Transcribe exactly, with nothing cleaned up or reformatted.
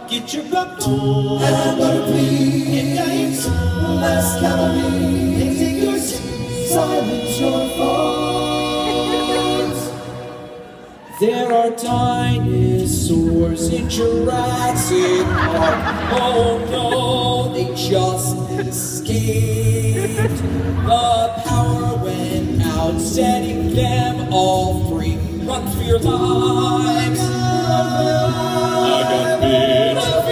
Get your popcorn and butter please. Get diets, less calories. And take your seat, silence your phones. There are dinosaurs in Jurassic Park. Oh no, they just escaped. The power went out, setting them all free. Run for your lives. I got bit.